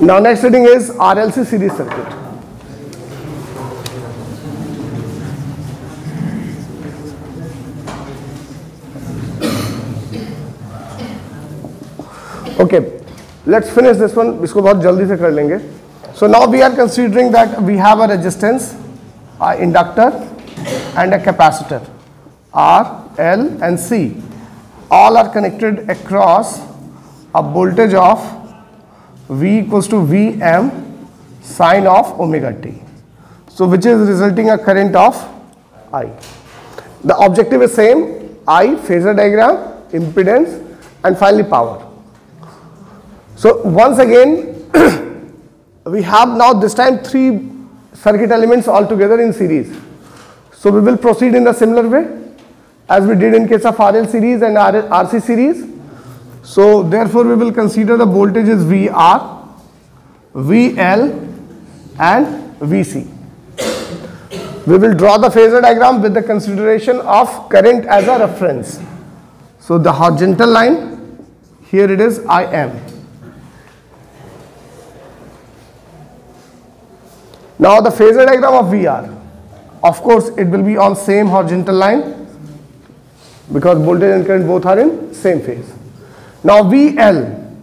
Now next reading is RLC series circuit. Okay, let's finish this one. इसको बहुत जल्दी से कर लेंगे. So now we are considering that we have a resistance, a inductor and a capacitor R, L and C. All are connected across a voltage of V equals to Vm sine of omega t. So which is resulting a current of I. The objective is same, I, phasor diagram, impedance and finally power. So once again we have now this time 3 circuit elements all together in series. So we will proceed in the similar way as we did in case of RL series and RC series. So therefore we will consider the voltages VR, VL and VC. We will draw the phasor diagram with the consideration of current as a reference. So the horizontal line, here it is IM. Now the phasor diagram of VR, of course it will be on same horizontal line because voltage and current both are in same phase. Now VL,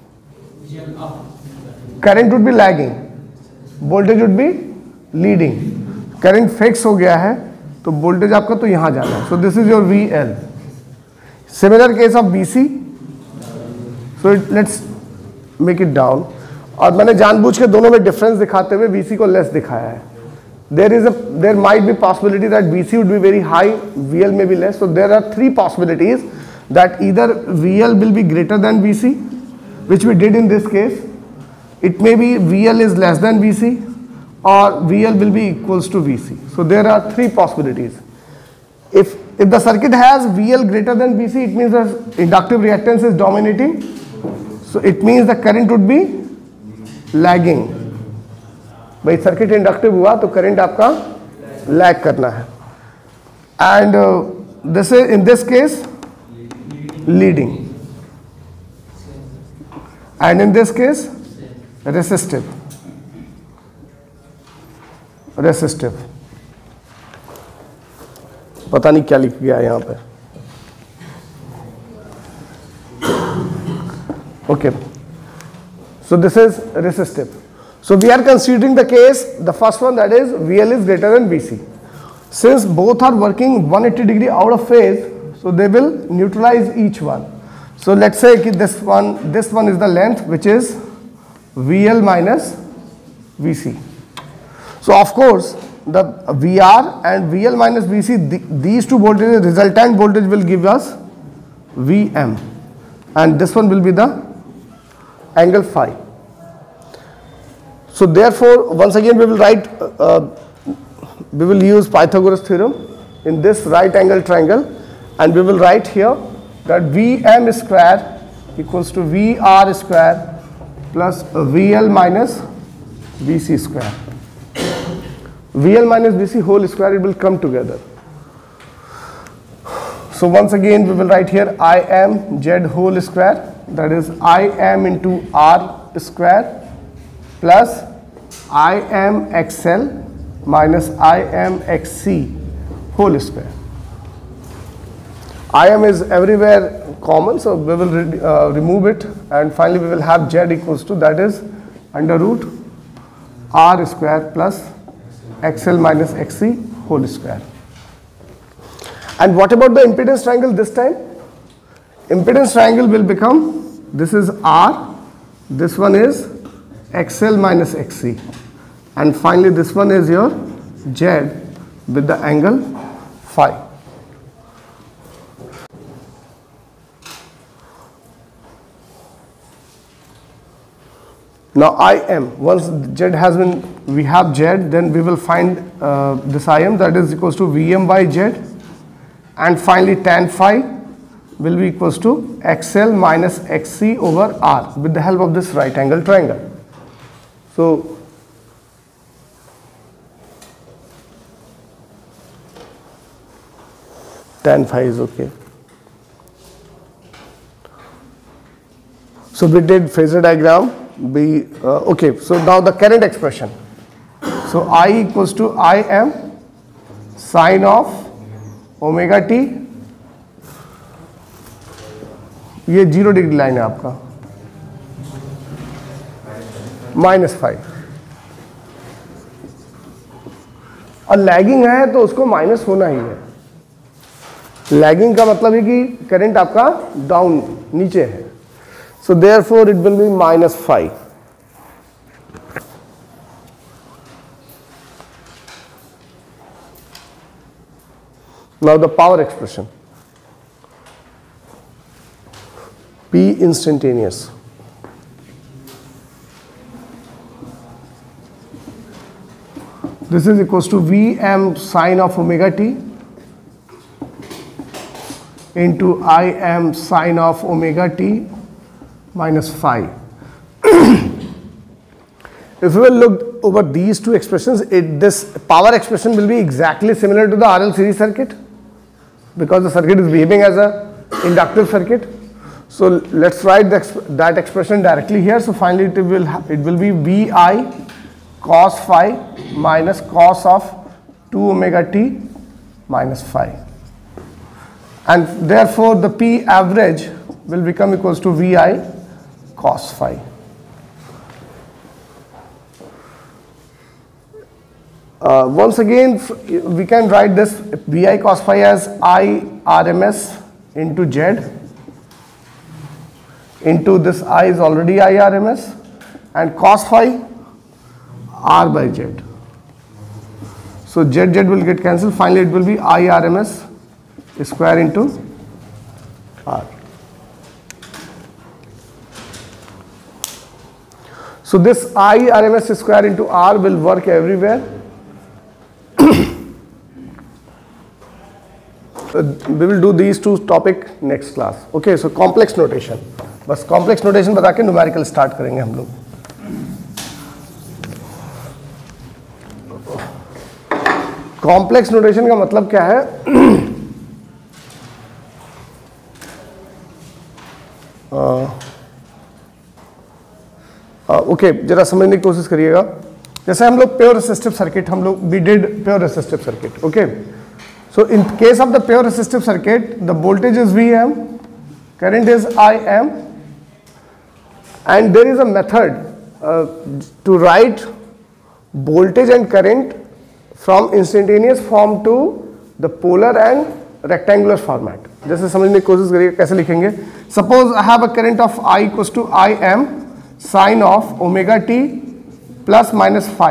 current would be lagging, voltage would be leading. Current fix हो गया है तो voltage आपका तो यहाँ जाना है. So this is your VL. Similar case of BC. So let's make it down. और मैंने जानबूझ के दोनों में डिफरेंस दिखाते हुए VC को लेस दिखाया है. There might be possibility that BC would be very high, VL may be less. So there are 3 possibilities that either VL will be greater than VC, which we did in this case. It may be VL is less than VC or VL will be equals to VC. So there are 3 possibilities. If the circuit has VL greater than VC, it means the inductive reactance is dominating. So it means the current would be lagging. भाई circuit inductive हुआ तो current आपका lag करना है. And this is in this case leading, and in this case resistive. पता नहीं क्या लिख गया है यहाँ पे. Okay, so this is resistive. So we are considering the case, the first one, that is VL is greater than VC. Since both are working 180 degree out of phase, so they will neutralize each one. So let's say this one is the length, which is VL minus VC. So of course the VR and VL minus VC, these two voltages, resultant voltage will give us Vm, and this one will be the angle phi. So therefore once again we will write, we will use Pythagoras theorem in this right angle triangle, and we will write here that Vm square equals to VR square plus VL minus VC square. VL minus VC whole square, it will come together. So once again we will write here Im Z whole square, that is Im into R square plus Im XL minus Im XC whole square. Im is everywhere common, so we will remove it, and finally we will have Z equals to, that is under root R square plus XL minus XC whole square. And what about the impedance triangle this time? Impedance triangle will become, this is R, this one is XL minus XC, and finally this one is your Z with the angle phi. Now Im, once Z has been, we have Z, then we will find this Im, that is equals to Vm by Z, and finally tan phi will be equals to XL minus XC over R with the help of this right angle triangle. So tan phi is okay. So we did phasor diagram be okay. So now the current expression. So I equals to Im sine of omega t, ये 0 degree line है आपका, -5, और lagging है तो उसको minus होना ही है। Lagging का मतलब है कि करंट आपका डाउन नीचे है, so therefore it will be -5। Now the power expression, P instantaneous. This is equals to Vm sine of omega t into Im sine of omega t minus phi. If we will look over these two expressions, this power expression will be exactly similar to the RL series circuit, because the circuit is behaving as a inductive circuit. So let's write that expression directly here. So finally it will be Vi cos phi minus cos of 2 omega t minus phi, and therefore the P average will become equals to Vi cos phi. Once again, we can write this Vi cos phi as I RMS into Z, into this I is already I RMS, and cos phi R by Z. So Z will get cancelled. Finally it will be I RMS square into R. So this I RMS square into R will work everywhere. We will do these two topic next class. Okay, so complex notation, बस complex notation बता के numerical start करेंगे हम लोग. Complex notation का मतलब क्या है? ओके, जरा समझने की कोशिश करिएगा. जैसे हम लोग प्योर रेसिस्टिव सर्किट, हम लोग we did pure resistive circuit. Okay, so in case of the pure resistive circuit, the voltage is Vm, current is Im, and there is a method to write voltage and current from instantaneous form to the polar and rectangular format. जैसे समझने की कोशिश करिए कैसे लिखेंगे. Suppose I have a current of I equals to Im sine of omega t plus minus phi.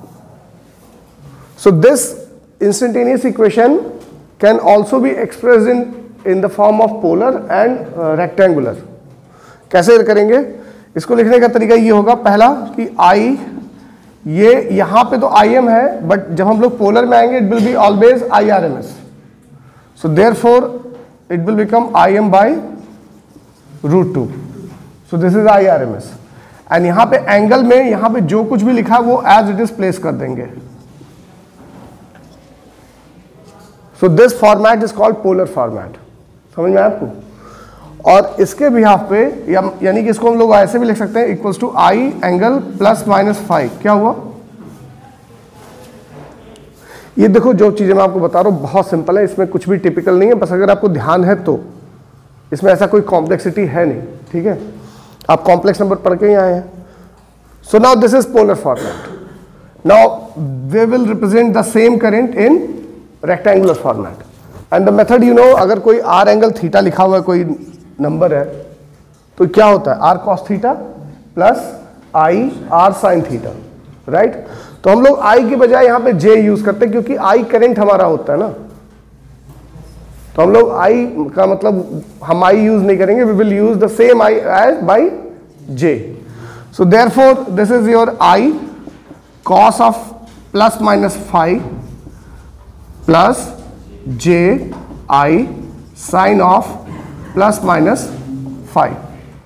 So this instantaneous equation can also be expressed in the form of polar and rectangular. कैसे करेंगे इसको? लिखने का तरीका ये होगा, पहला कि I, ये यहाँ पे तो Im है, बट जब हम लोग पोलर में आएंगे it will be always IRMS. So therefore it will become Im by root 2. So this is IRMS. And यहाँ पे एंगल में यहाँ पे जो कुछ भी लिखा है वो as it is प्लेस कर देंगे. So this format is called polar format. समझ में आया आपको? और इसके बिहाफ पे यानी कि इसको हम लोग ऐसे भी लिख सकते हैं, equals to I angle plus minus five. क्या हुआ? ये देखो, जो चीजें मैं आपको बता रहा हूँ बहुत सिंपल है, इसमें कुछ भी टिपिकल नहीं है, बस अगर आपको ध्यान है तो इसमें ऐसा कोई कॉम्प्लेक्सिटी है नहीं. ठीक है, आप कॉम्प्लेक्स नंबर पढ़ के ही आए हैं. So now this is polar format. Now we will represent the same current in rectangular format, and the method you know, अगर कोई आर एंगल थीटा लिखा हुआ है, कोई नंबर है, तो क्या होता है? R cos theta plus I R sine theta, right? तो हम लोग आई की बजाय यहाँ पे जे यूज करते हैं, क्योंकि आई करंट हमारा होता है ना, तो हम लोग आई का मतलब हम आई यूज नहीं करेंगे, we will use the same I as by J. So therefore this is your I cos of plus minus five plus J I sine of plus minus five.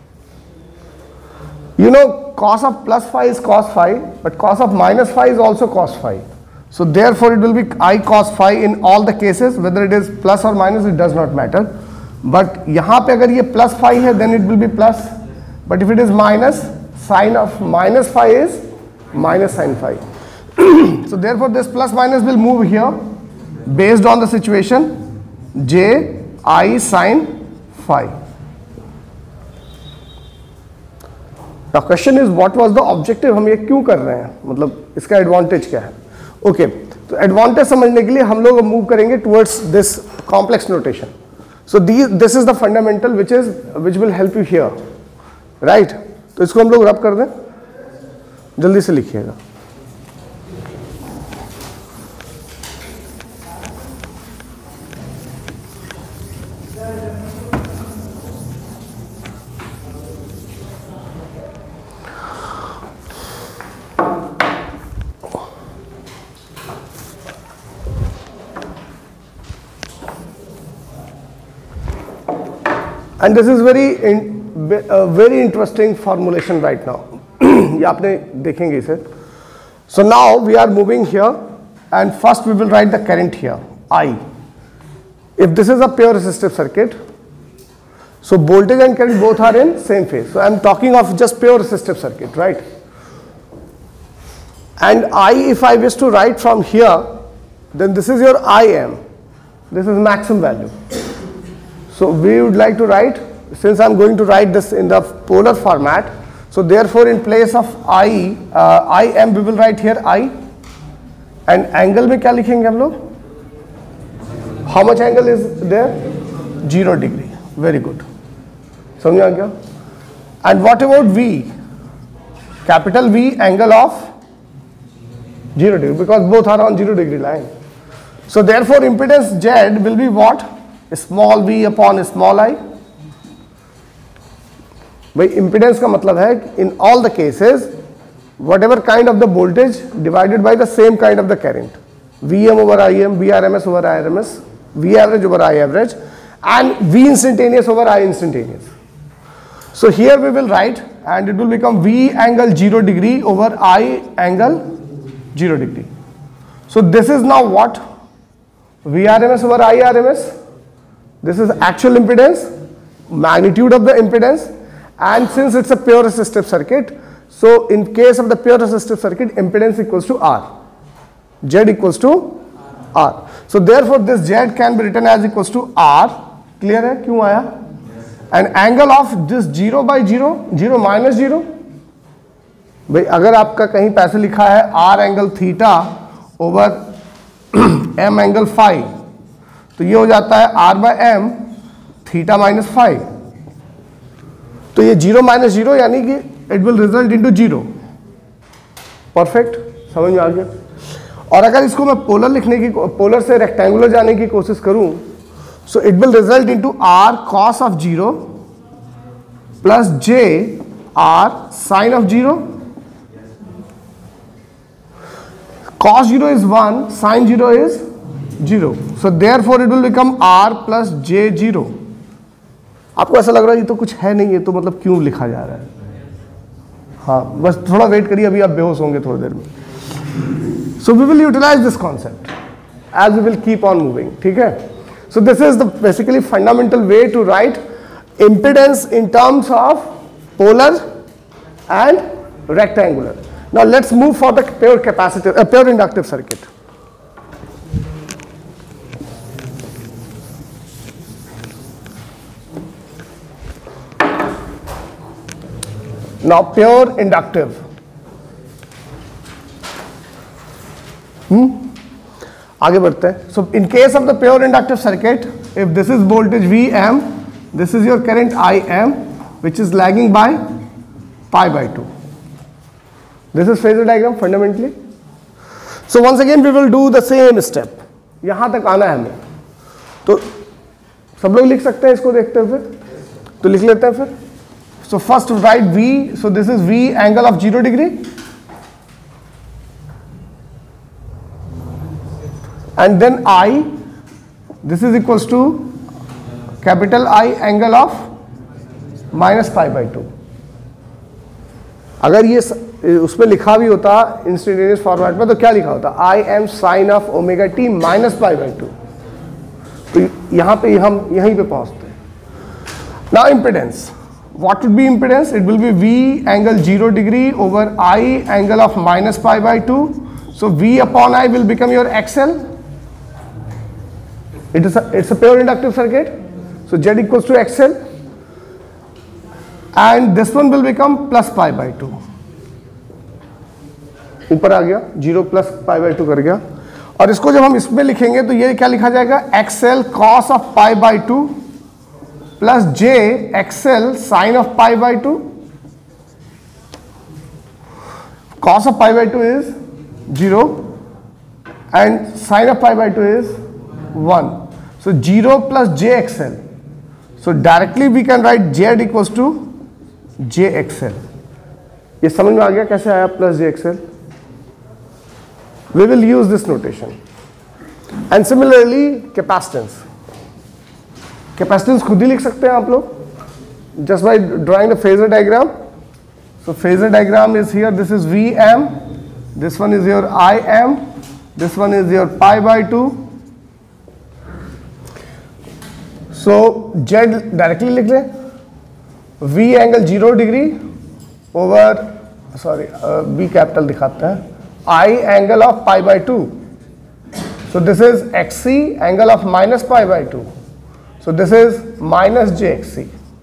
You know, cos of plus phi is cos phi, but cos of minus phi is also cos phi. So therefore it will be I cos phi in all the cases, whether it is plus or minus, it does not matter. But यहाँ पे अगर ये plus phi है, then it will be plus. But if it is minus, Sine of minus phi is minus sin phi. So therefore this plus minus will move here based on the situation j I sin phi. Now question is what was the objective, हम ये क्यों कर रहे हैं, मतलब इसका advantage क्या है. ओके तो एडवांटेज समझने के लिए हम लोग मूव करेंगे towards this complex notation. So this is the fundamental which will help you here, right. तो इसको हम लोग रब कर दें, जल्दी से लिखिएगा. And this is very interesting formulation right now. ये आपने देखेंगे इसे. So now we are moving here and first we will write the current here I. If this is a pure resistive circuit, so voltage and current both are in same phase. So I am talking of just pure resistive circuit, right? And I, if I wish to write from here, then this is your Im. This is maximum value. So we would like to write, since I am going to write this in the polar format, so therefore in place of Im we will write here I, and angle में क्या लिखेंगे हम लोग? How much angle is there? 0 degree. Very good. समझ आ गया? And what about V? Capital V angle of 0 degree, because both are on 0 degree line. So therefore impedance Z will be what? Small v upon small I. भाई impedance का मतलब है in all the cases whatever kind of the voltage divided by the same kind of the current, Vm over Im, Vrms over Irms, V average over I average, and V instantaneous over I instantaneous. So here we will write, and it will become V angle 0 degree over I angle 0 degree. So this is now what? Vrms over Irms. This is actual impedance, magnitude of the impedance, and since it's a pure resistive circuit, so in case of the pure resistive circuit, impedance equals to R, Z equals to R. So therefore this Z can be written as equals to R. Clear है क्यों आया? And angle of this 0 by 0, 0 minus 0. भाई अगर आपका कहीं पैसे लिखा है R angle theta over M angle phi, तो ये हो जाता है R by M theta minus phi. तो ये 0 माइनस 0 यानी कि it will result into 0. Perfect, समझ में आ गया. और अगर इसको मैं पोलर लिखने की, पोलर से रेक्टेंगुलर जाने की कोशिश करूं, so it will result into R cos of 0 plus J R sin of 0. Cos 0 is 1, sin 0 is 0. So therefore it will become R plus J 0. आपको ऐसा लग रहा है ये तो कुछ है नहीं, ये तो मतलब क्यों लिखा जा रहा है? हाँ, बस थोड़ा वेट करिए, अभी आप बेहोश होंगे थोड़ी देर में. So we will utilize this concept as we will keep on moving. ठीक है? So this is the basically fundamental way to write impedance in terms of polar and rectangular. Now let's move for the pure capacitor, pure inductive circuit. Now pure inductive. आगे बढ़ते हैं. So in case of the pure inductive circuit, if this is voltage Vm, this is your current Im, which is lagging by pi by 2. This is phasor diagram fundamentally. So once again we will do the same step. यहाँ तक आना है हमें. तो सब लोग लिख सकते हैं इसको देखते हुए, तो लिख लेते हैं फिर. So first write V, so this is V angle of 0 degree, and then I, this is equals to capital I angle of minus pi by 2. अगर ये उसमें लिखा भी होता इंस्टेंटेनियस फॉर्मेट में तो क्या लिखा होता? I M sine of omega T minus pi by 2. तो यहाँ पे हम यहीं पे पहुँचते हैं. Now impedance, what would be impedance? It will be V angle 0 degree over I angle of minus pi by 2. So V upon I will become your XL. It's a pure inductive circuit. So Z equals to XL. And this one will become plus pi by 2. ऊपर आ गया 0 plus pi by 2 कर गया. और इसको जब हम इसमें लिखेंगे तो ये क्या लिखा जाएगा? XL cos of pi by 2 plus J XL sin of pi by 2. Cos of pi by 2 is 0 and sin of pi by 2 is 1. So 0 plus JXL. So directly we can write Z equals to JXL. ये समझ में आ गया कैसे आया plus JXL? We will use this notation. And similarly capacitance. Capacitance खुद ही लिख सकते हैं आप लोग just by drawing the phasor diagram. So phasor diagram is here. This is Vm. This one is your Im. This one is your pi by 2. So Z directly लिख लें. V angle 0 degree over B capital दिखाता है. I angle of pi by 2. So this is XC angle of minus pi by 2. So this is minus JXC.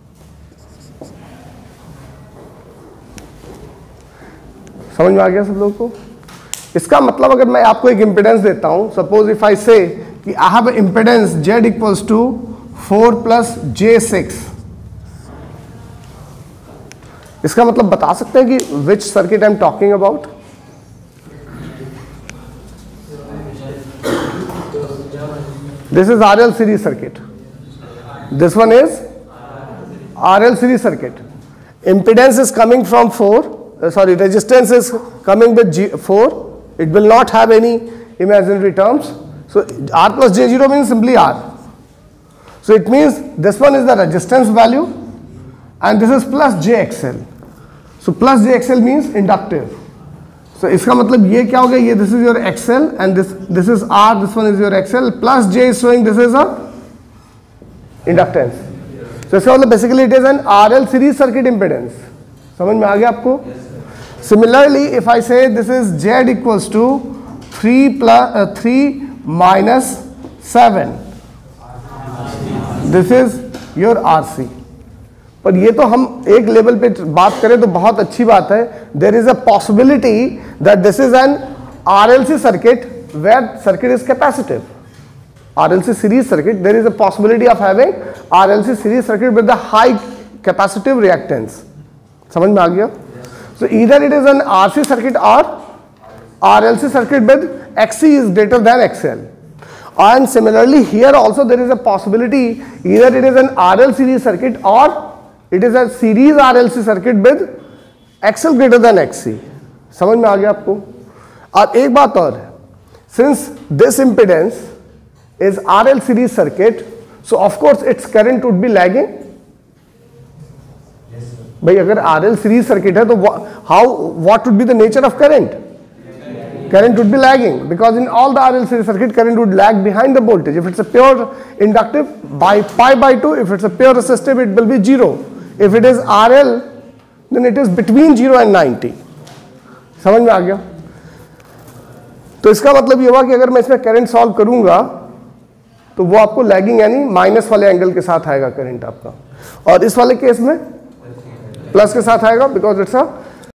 समझ में आ गया सब लोगों को? इसका मतलब अगर मैं आपको एक इम्पिडेंस देता हूं, सपोज इफ आई से कि I have impedance Z equals to 4 plus J6. इसका मतलब बता सकते हैं कि which circuit I am talking about? This is RL series circuit. This one is RL series circuit. Impedance is coming from 4. Resistance is coming with 4. It will not have any imaginary terms. So R plus J0 means simply R. So it means this one is the resistance value and this is plus JXL. So plus JXL means inductive. So इसका मतलब ये क्या हो गया? ये this is your XL and this is R, this one is your XL plus J is showing this is a inductance. So इसका मतलब basically it is an RL series circuit impedance. समझ में आ गया आपको? Similarly, if I say this is Z equals to 3 minus 7, this is your RC. पर ये तो हम एक लेवल पे बात करें तो बहुत अच्छी बात है. There is a possibility that this is an RLC circuit where circuit is capacitive. RLC series circuit, there is a possibility of having RLC series circuit with the high capacitive reactance. समझ में आ गया? So either it is an RC circuit और RLC circuit with XC is greater than XL. And similarly here also there is a possibility either it is an RL series circuit or it is a series RLC circuit with XL greater than XC. समझ में आ गया आपको? और एक बात और, since this impedance is RL series circuit, so of course its current would be lagging. भाई अगर RL series circuit है तो what would be the nature of current? Current would be lagging because in all the RL series circuit current would lag behind the voltage. If it's a pure inductive by pi by 2, if it's a pure resistive it will be 0. If it is RL then it is between 0 and 90. समझ में आ गया? तो इसका मतलब ये हुआ कि अगर मैं इसमें करंट सॉल्व करूंगा तो वो आपको लैगिंग यानी माइनस वाले एंगल के साथ आएगा करंट आपका, और इस वाले केस में प्लस के साथ आएगा बिकॉज इट्स अ